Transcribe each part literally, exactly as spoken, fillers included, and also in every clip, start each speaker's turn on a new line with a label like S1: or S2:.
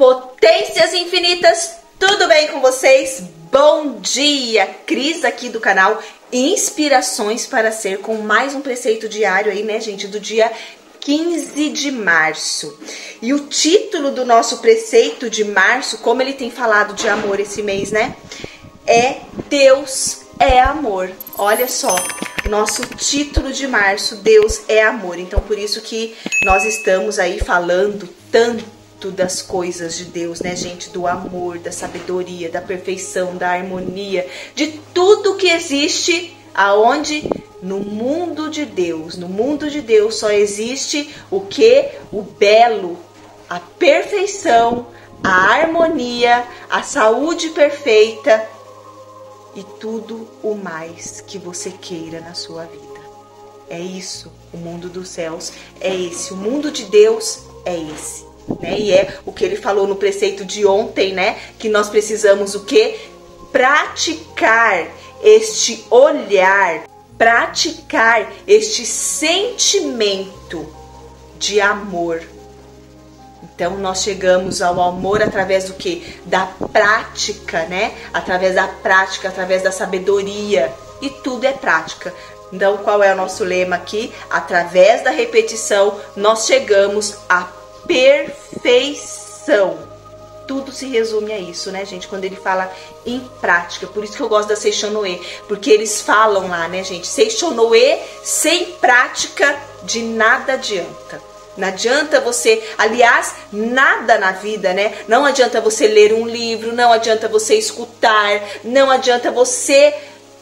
S1: Potências infinitas, tudo bem com vocês? Bom dia! Cris aqui do canal Inspirações para Ser, com mais um preceito diário aí, né, gente, do dia quinze de março. E o título do nosso preceito de março, como ele tem falado de amor esse mês, né, é Deus é amor. Olha só, nosso título de março, Deus é amor. Então, por isso que nós estamos aí falando tanto das coisas de Deus, né, gente? Do amor, da sabedoria, da perfeição, da harmonia, de tudo que existe aonde? No mundo de Deus. No mundo de Deus só existe o que? O belo, a perfeição, a harmonia, a saúde perfeita e tudo o mais que você queira na sua vida. É isso, o mundo dos céus é esse, o mundo de Deus é esse. Né? E é o que ele falou no preceito de ontem, né? Que nós precisamos o quê? Praticar este olhar, praticar este sentimento de amor. Então nós chegamos ao amor através do quê? Da prática, né? Através da prática, através da sabedoria. E tudo é prática. Então qual é o nosso lema aqui? Através da repetição nós chegamos a perfeição. Tudo se resume a isso, né, gente? Quando ele fala em prática. Por isso que eu gosto da Seishonoe, porque eles falam lá, né, gente? Seishonoe, sem prática de nada adianta. Não adianta você, aliás, nada na vida, né? Não adianta você ler um livro, não adianta você escutar, não adianta você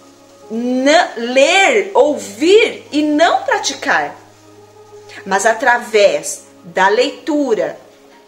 S1: ler, ouvir e não praticar. Mas através da leitura,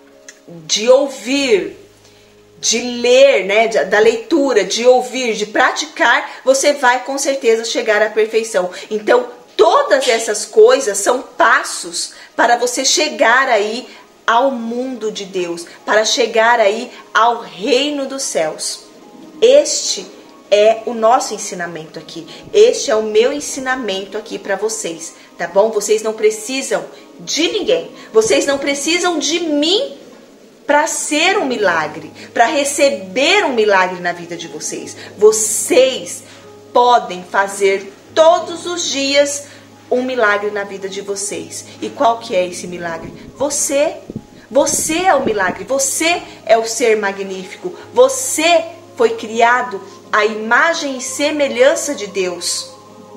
S1: de ouvir, de ler, né, da leitura, de ouvir, de praticar, você vai com certeza chegar à perfeição. Então, todas essas coisas são passos para você chegar aí ao mundo de Deus, para chegar aí ao reino dos céus. Este é o nosso ensinamento aqui. Este é o meu ensinamento aqui para vocês, tá bom? Vocês não precisam de ninguém. Vocês não precisam de mim para ser um milagre, para receber um milagre na vida de vocês. Vocês podem fazer todos os dias um milagre na vida de vocês. E qual que é esse milagre? Você. Você é o milagre. Você é o ser magnífico. Você foi criado à imagem e semelhança de Deus.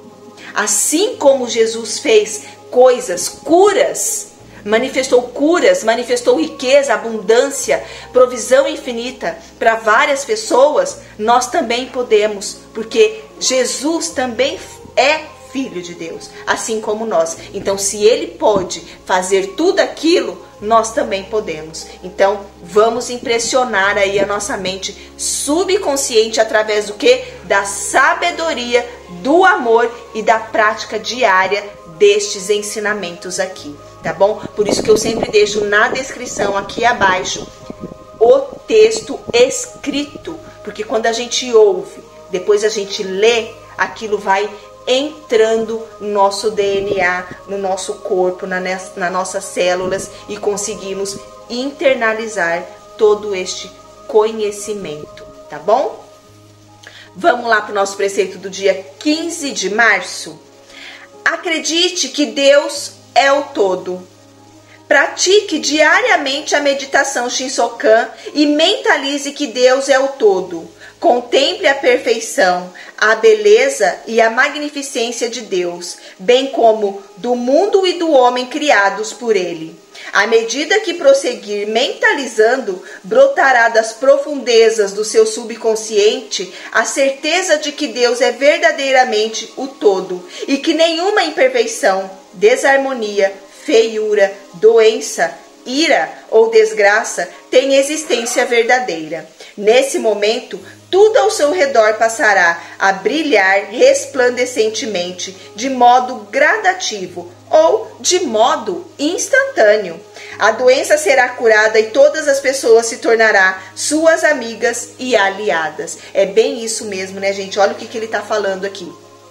S1: Assim como Jesus fez coisas, curas, manifestou curas, manifestou riqueza, abundância, provisão infinita para várias pessoas, nós também podemos, porque Jesus também é Filho de Deus, assim como nós. Então, se Ele pode fazer tudo aquilo, nós também podemos. Então, vamos impressionar aí a nossa mente subconsciente através do que? Da sabedoria, do amor e da prática diária destes ensinamentos aqui, tá bom? Por isso que eu sempre deixo na descrição aqui abaixo o texto escrito, porque quando a gente ouve, depois a gente lê, aquilo vai entrando no nosso D N A, no nosso corpo, na, nas nossas células e conseguimos internalizar todo este conhecimento, tá bom? Vamos lá para o nosso preceito do dia quinze de março. Acredite que Deus é o todo. Pratique diariamente a meditação Shinsokan e mentalize que Deus é o todo. Contemple a perfeição, a beleza e a magnificência de Deus, bem como do mundo e do homem criados por Ele. À medida que prosseguir mentalizando, brotará das profundezas do seu subconsciente a certeza de que Deus é verdadeiramente o todo e que nenhuma imperfeição, desarmonia, feiura, doença, ira ou desgraça tem existência verdadeira. Nesse momento, tudo ao seu redor passará a brilhar resplandecentemente, de modo gradativo ou de modo instantâneo. A doença será curada e todas as pessoas se tornarão suas amigas e aliadas. É bem isso mesmo, né, gente? Olha o que, que ele está falando aqui.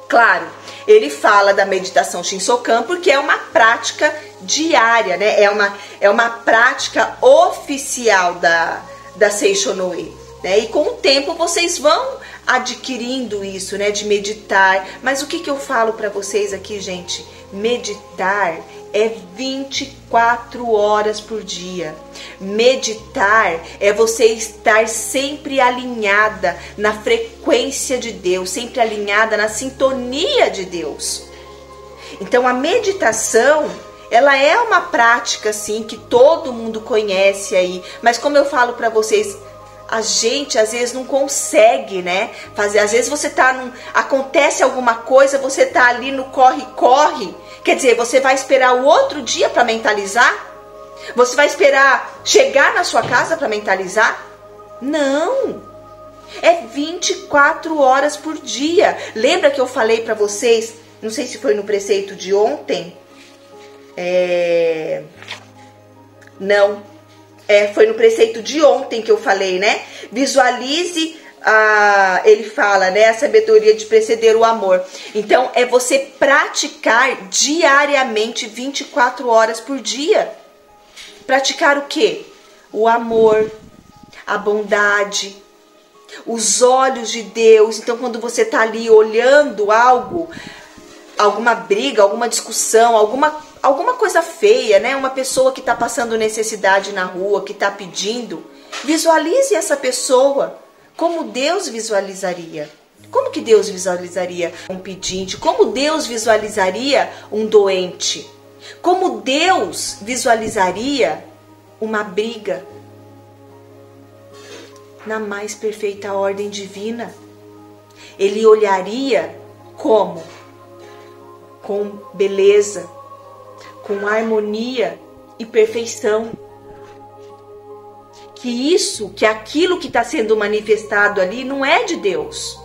S1: Claro, ele fala da meditação Shinsokan porque é uma prática diária, né? É uma, é uma prática oficial da, da Seishonoe, né? E com o tempo vocês vão adquirindo isso, né? De meditar. Mas o que, que eu falo para vocês aqui, gente? Meditar é vinte e quatro horas por dia. Meditar é você estar sempre alinhada na frequência de Deus, sempre alinhada na sintonia de Deus. Então a meditação, ela é uma prática assim que todo mundo conhece aí, mas como eu falo para vocês, a gente às vezes não consegue, né, fazer. Às vezes você tá num, acontece alguma coisa, você tá ali no corre-corre. Quer dizer, você vai esperar o outro dia para mentalizar? Você vai esperar chegar na sua casa para mentalizar? Não! É vinte e quatro horas por dia. Lembra que eu falei para vocês, não sei se foi no preceito de ontem? É... Não. É, foi no preceito de ontem que eu falei, né? Visualize... Ah, ele fala, né, a sabedoria de preceder o amor. Então, é você praticar diariamente, vinte e quatro horas por dia. Praticar o quê? O amor, a bondade, os olhos de Deus. Então, quando você está ali olhando algo, alguma briga, alguma discussão, alguma, alguma coisa feia, né? Uma pessoa que está passando necessidade na rua, que está pedindo, visualize essa pessoa. Como Deus visualizaria? Como que Deus visualizaria um pedinte? Como Deus visualizaria um doente? Como Deus visualizaria uma briga? Na mais perfeita ordem divina. Ele olharia como? Com beleza, com harmonia e perfeição. Que isso, que aquilo que está sendo manifestado ali não é de Deus.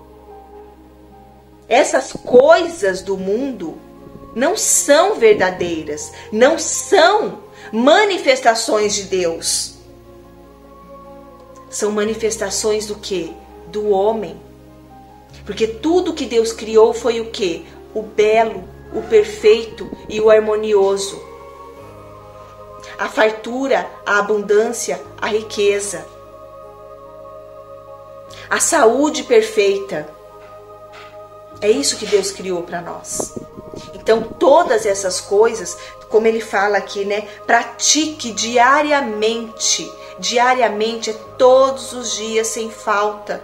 S1: Essas coisas do mundo não são verdadeiras, não são manifestações de Deus. São manifestações do quê? Do homem. Porque tudo que Deus criou foi o quê? O belo, o perfeito e o harmonioso. A fartura, a abundância, a riqueza. A saúde perfeita. É isso que Deus criou para nós. Então, todas essas coisas, como ele fala aqui, né? Pratique diariamente. Diariamente é todos os dias, sem falta.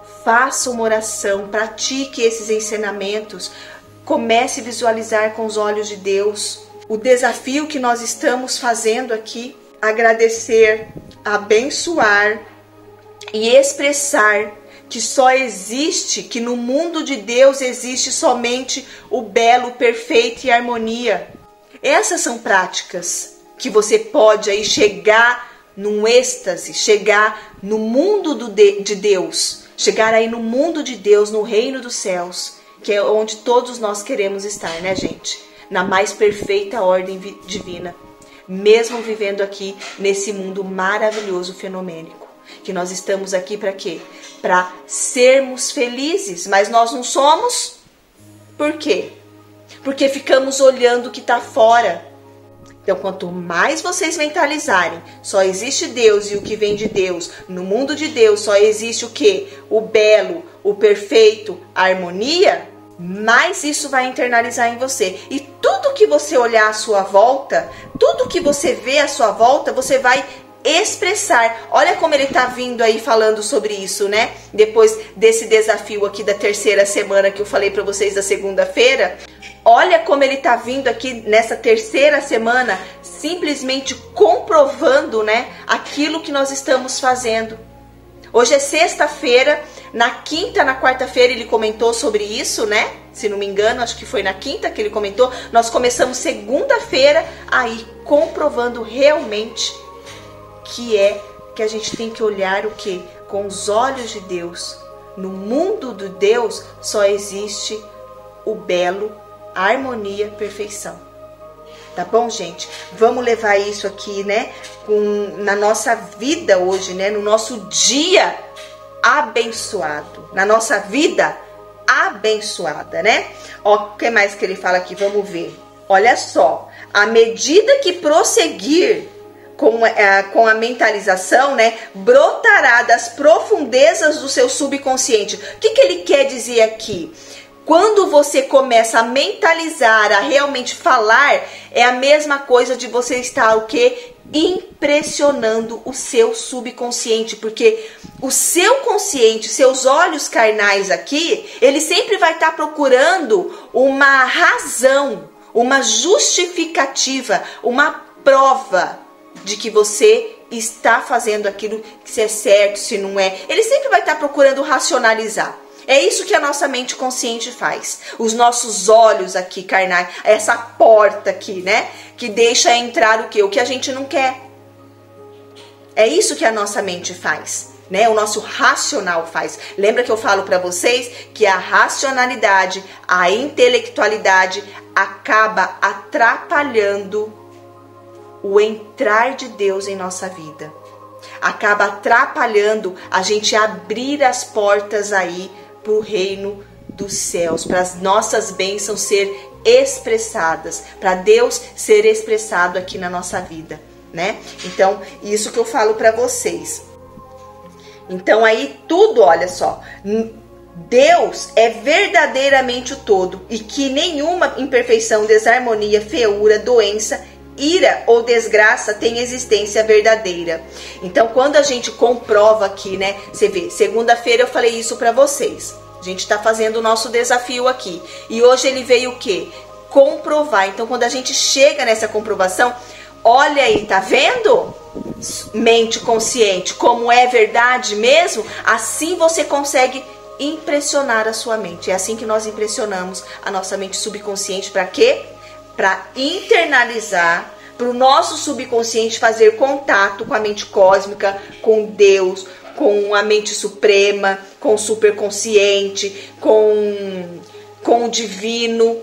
S1: Faça uma oração, pratique esses ensinamentos. Comece a visualizar com os olhos de Deus. O desafio que nós estamos fazendo aqui, agradecer, abençoar e expressar que só existe, que no mundo de Deus existe somente o belo, perfeito e harmonia. Essas são práticas que você pode aí chegar num êxtase, chegar no mundo do de, de Deus, chegar aí no mundo de Deus, no reino dos céus, que é onde todos nós queremos estar, né, gente? Na mais perfeita ordem divina, mesmo vivendo aqui nesse mundo maravilhoso, fenomênico, que nós estamos aqui para quê? Para sermos felizes, mas nós não somos. Por quê? Porque ficamos olhando o que está fora. Então, quanto mais vocês mentalizarem, só existe Deus e o que vem de Deus, no mundo de Deus só existe o quê? O belo, o perfeito, a harmonia, mais isso vai internalizar em você. E tudo que você olhar à sua volta, tudo que você vê à sua volta, você vai expressar. Olha como ele tá vindo aí falando sobre isso, né? Depois desse desafio aqui da terceira semana que eu falei para vocês da segunda-feira. Olha como ele tá vindo aqui nessa terceira semana, simplesmente comprovando, né, aquilo que nós estamos fazendo. Hoje é sexta-feira, na quinta, na quarta-feira ele comentou sobre isso, né? Se não me engano, acho que foi na quinta que ele comentou. Nós começamos segunda-feira aí comprovando realmente que é que a gente tem que olhar o quê? Com os olhos de Deus. No mundo do Deus só existe o belo, a harmonia, a perfeição. Tá bom, gente? Vamos levar isso aqui, né, com, na nossa vida hoje, né, no nosso dia abençoado, na nossa vida abençoada, né? Ó, o que mais que ele fala aqui? Vamos ver. Olha só, à medida que prosseguir com, é, com a mentalização, né, brotará das profundezas do seu subconsciente. O que, que ele quer dizer aqui? Quando você começa a mentalizar, a realmente falar, é a mesma coisa de você estar o quê? Impressionando o seu subconsciente, porque o seu consciente, seus olhos carnais aqui, ele sempre vai estar procurando uma razão, uma justificativa, uma prova de que você está fazendo aquilo, que se é certo, se não é. Ele sempre vai estar procurando racionalizar. É isso que a nossa mente consciente faz. Os nossos olhos aqui carnais, essa porta aqui, né? Que deixa entrar o quê? O que a gente não quer. É isso que a nossa mente faz, né? O nosso racional faz. Lembra que eu falo para vocês que a racionalidade, a intelectualidade acaba atrapalhando o entrar de Deus em nossa vida. Acaba atrapalhando a gente abrir as portas aí para o reino dos céus, para as nossas bênçãos ser expressadas, para Deus ser expressado aqui na nossa vida, né? Então, isso que eu falo para vocês. Então, aí tudo, olha só, Deus é verdadeiramente o todo e que nenhuma imperfeição, desarmonia, feiura, doença, ira ou desgraça tem existência verdadeira. Então, quando a gente comprova aqui, né? Você vê, segunda-feira eu falei isso para vocês. A gente tá fazendo o nosso desafio aqui. E hoje ele veio o quê? Comprovar. Então, quando a gente chega nessa comprovação, olha aí, tá vendo? Mente consciente, como é verdade mesmo? Assim você consegue impressionar a sua mente. É assim que nós impressionamos a nossa mente subconsciente. Para quê? Para internalizar, para o nosso subconsciente fazer contato com a mente cósmica, com Deus, com a mente suprema, com o superconsciente, com, com o divino.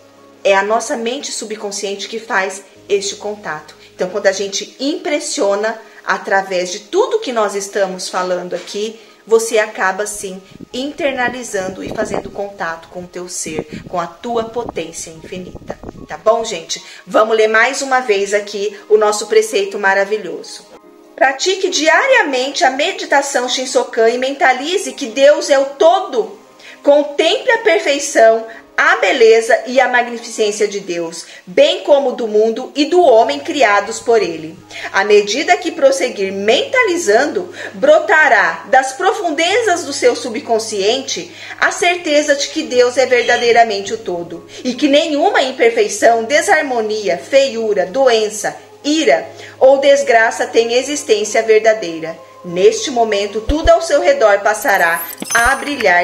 S1: É a nossa mente subconsciente que faz este contato. Então, quando a gente impressiona através de tudo que nós estamos falando aqui, você acaba, sim, internalizando e fazendo contato com o teu ser, com a tua potência infinita. Tá bom, gente? Vamos ler mais uma vez aqui o nosso preceito maravilhoso. Pratique diariamente a meditação Shinsokan e mentalize que Deus é o todo. Contemple a perfeição, a beleza e a magnificência de Deus, bem como do mundo e do homem criados por ele. À medida que prosseguir mentalizando, brotará das profundezas do seu subconsciente a certeza de que Deus é verdadeiramente o todo e que nenhuma imperfeição, desarmonia, feiura, doença, ira ou desgraça tem existência verdadeira. Neste momento, tudo ao seu redor passará a brilhar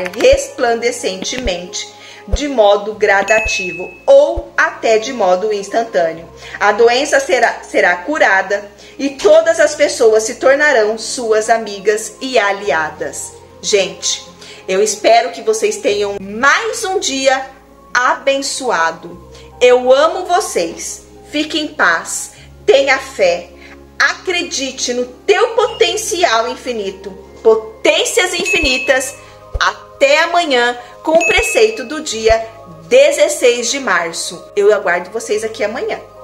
S1: resplandecentemente, de modo gradativo ou até de modo instantâneo. A doença será, será curada e todas as pessoas se tornarão suas amigas e aliadas. Gente, eu espero que vocês tenham mais um dia abençoado. Eu amo vocês. Fique em paz. Tenha fé. Acredite no teu potencial infinito. Potências infinitas. Até amanhã com o preceito do dia dezesseis de março. Eu aguardo vocês aqui amanhã.